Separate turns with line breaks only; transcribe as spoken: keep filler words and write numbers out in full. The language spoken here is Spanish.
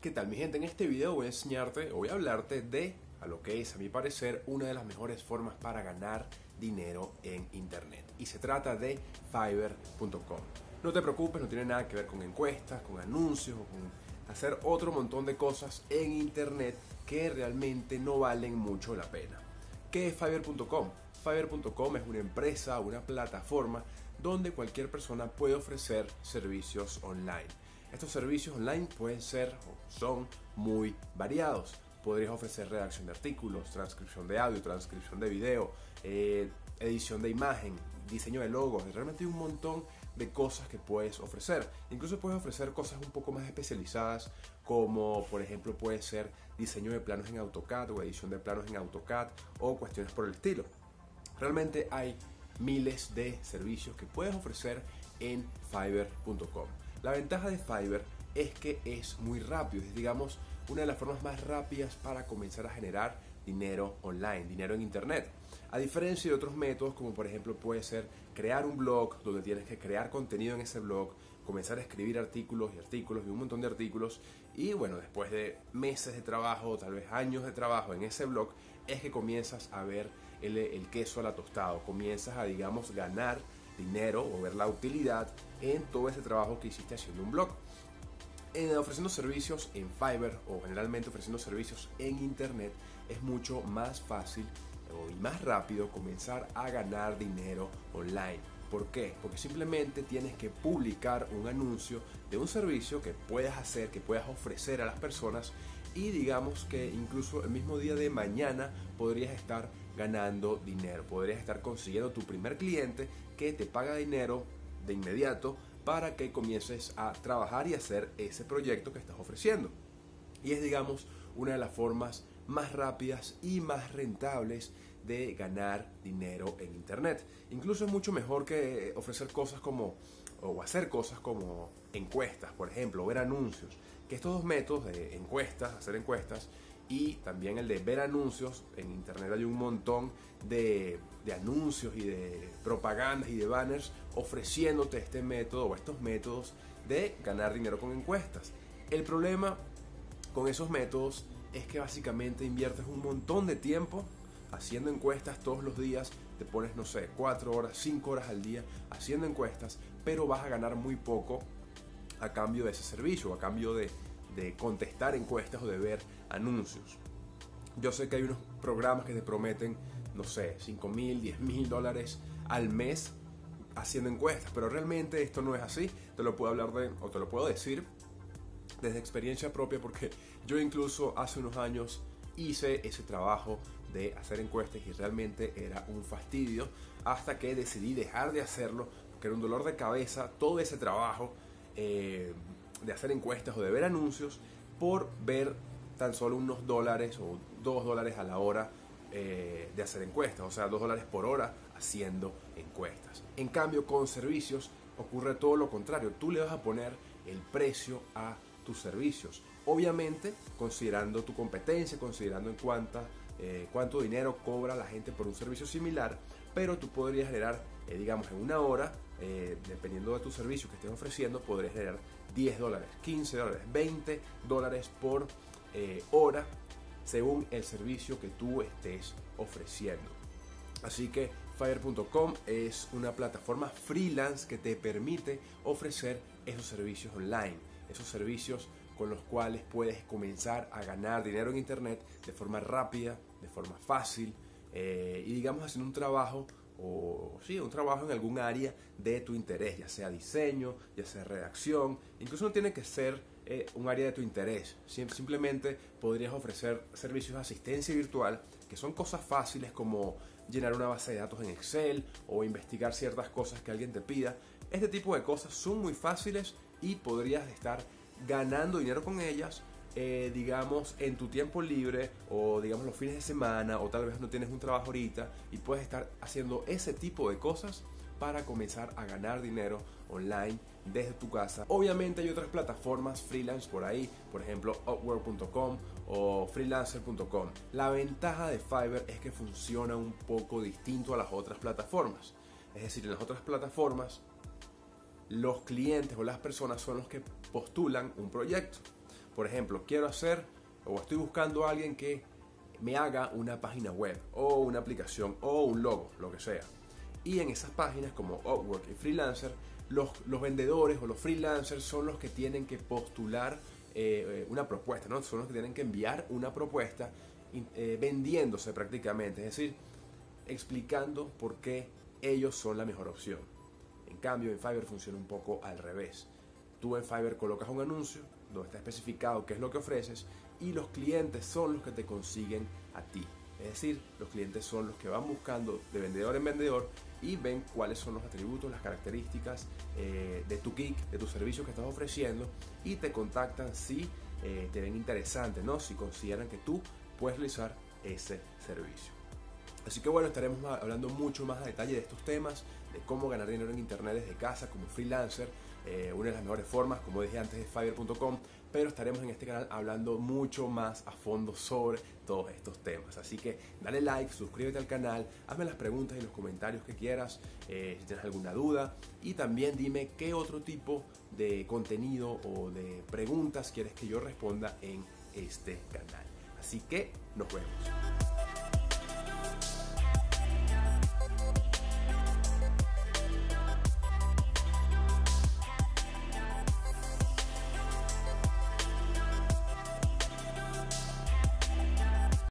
¿Qué tal mi gente? En este video voy a enseñarte o voy a hablarte de, a lo que es a mi parecer, una de las mejores formas para ganar dinero en internet. Y se trata de Fiverr punto com. No te preocupes, no tiene nada que ver con encuestas, con anuncios o con hacer otro montón de cosas en internet que realmente no valen mucho la pena. ¿Qué es Fiverr punto com? Fiverr punto com es una empresa, una plataforma donde cualquier persona puede ofrecer servicios online. Estos servicios online pueden ser o son muy variados. Podrías ofrecer redacción de artículos, transcripción de audio, transcripción de video, eh, edición de imagen, diseño de logos. Realmente hay un montón de cosas que puedes ofrecer. Incluso puedes ofrecer cosas un poco más especializadas, como por ejemplo puede ser diseño de planos en AutoCAD o edición de planos en AutoCAD o cuestiones por el estilo. Realmente hay miles de servicios que puedes ofrecer en Fiverr punto com. La ventaja de Fiverr es que es muy rápido, es digamos una de las formas más rápidas para comenzar a generar dinero online, dinero en internet. A diferencia de otros métodos como por ejemplo puede ser crear un blog donde tienes que crear contenido en ese blog, comenzar a escribir artículos y artículos y un montón de artículos y bueno, después de meses de trabajo o tal vez años de trabajo en ese blog es que comienzas a ver el, el queso a la tostada, comienzas a digamos ganar dinero o ver la utilidad en todo ese trabajo que hiciste haciendo un blog. En ofreciendo servicios en Fiverr o generalmente ofreciendo servicios en internet es mucho más fácil y más rápido comenzar a ganar dinero online. ¿Por qué? Porque simplemente tienes que publicar un anuncio de un servicio que puedas hacer, que puedas ofrecer a las personas y digamos que incluso el mismo día de mañana podrías estar ganando dinero, podrías estar consiguiendo tu primer cliente que te paga dinero de inmediato para que comiences a trabajar y hacer ese proyecto que estás ofreciendo. Y es digamos una de las formas más rápidas y más rentables de ganar dinero en internet. Incluso es mucho mejor que ofrecer cosas como o hacer cosas como encuestas, por ejemplo, ver anuncios, que estos dos métodos de encuestas, hacer encuestas y también el de ver anuncios, en internet hay un montón de, de anuncios y de propagandas y de banners ofreciéndote este método o estos métodos de ganar dinero con encuestas. El problema con esos métodos es que básicamente inviertes un montón de tiempo haciendo encuestas todos los días, te pones, no sé, cuatro horas, cinco horas al día haciendo encuestas, pero vas a ganar muy poco a cambio de ese servicio, a cambio de, de contestar encuestas o de ver anuncios. Yo sé que hay unos programas que te prometen, no sé, cinco mil, diez mil dólares al mes haciendo encuestas, pero realmente esto no es así. Te lo puedo hablar de, o te lo puedo decir desde experiencia propia, porque yo incluso hace unos años hice ese trabajo de hacer encuestas y realmente era un fastidio hasta que decidí dejar de hacerlo porque era un dolor de cabeza todo ese trabajo eh, de hacer encuestas o de ver anuncios por ver tan solo unos dólares o dos dólares a la hora eh, de hacer encuestas, o sea, dos dólares por hora haciendo encuestas. En cambio, con servicios ocurre todo lo contrario, tú le vas a poner el precio a tus servicios, obviamente considerando tu competencia, considerando en cuánta, eh, cuánto dinero cobra la gente por un servicio similar, pero tú podrías generar, eh, digamos en una hora, eh, dependiendo de tu servicio que estés ofreciendo, podrías generar diez dólares, quince dólares, veinte dólares por eh, hora, según el servicio que tú estés ofreciendo. Así que Fiverr punto com es una plataforma freelance que te permite ofrecer esos servicios online, esos servicios con los cuales puedes comenzar a ganar dinero en internet de forma rápida, de forma fácil eh, y digamos haciendo un trabajo o sí, un trabajo en algún área de tu interés, ya sea diseño, ya sea redacción, incluso no tiene que ser eh, un área de tu interés, simplemente podrías ofrecer servicios de asistencia virtual que son cosas fáciles como llenar una base de datos en Excel o investigar ciertas cosas que alguien te pida. Este tipo de cosas son muy fáciles y podrías estar ganando dinero con ellas, eh, digamos, en tu tiempo libre o digamos los fines de semana o tal vez no tienes un trabajo ahorita y puedes estar haciendo ese tipo de cosas para comenzar a ganar dinero online desde tu casa. Obviamente hay otras plataformas freelance por ahí, por ejemplo Upwork punto com o freelancer punto com. La ventaja de Fiverr es que funciona un poco distinto a las otras plataformas. Es decir, en las otras plataformas los clientes o las personas son los que postulan un proyecto. Por ejemplo, quiero hacer o estoy buscando a alguien que me haga una página web o una aplicación o un logo, lo que sea. Y en esas páginas como Upwork y Freelancer, los, los vendedores o los freelancers son los que tienen que postular eh, una propuesta, ¿no? Son los que tienen que enviar una propuesta eh, vendiéndose prácticamente, es decir, explicando por qué ellos son la mejor opción. En cambio, en Fiverr funciona un poco al revés. Tú en Fiverr colocas un anuncio donde está especificado qué es lo que ofreces y los clientes son los que te consiguen a ti. Es decir, los clientes son los que van buscando de vendedor en vendedor y ven cuáles son los atributos, las características eh, de tu gig, de tu servicio que estás ofreciendo y te contactan si eh, te ven interesante, ¿no? Si consideran que tú puedes realizar ese servicio. Así que bueno, estaremos hablando mucho más a detalle de estos temas, de cómo ganar dinero en internet desde casa como freelancer, eh, una de las mejores formas, como dije antes, es Fiverr punto com, pero estaremos en este canal hablando mucho más a fondo sobre todos estos temas. Así que dale like, suscríbete al canal, hazme las preguntas y los comentarios que quieras, eh, si tienes alguna duda, y también dime qué otro tipo de contenido o de preguntas quieres que yo responda en este canal. Así que nos vemos.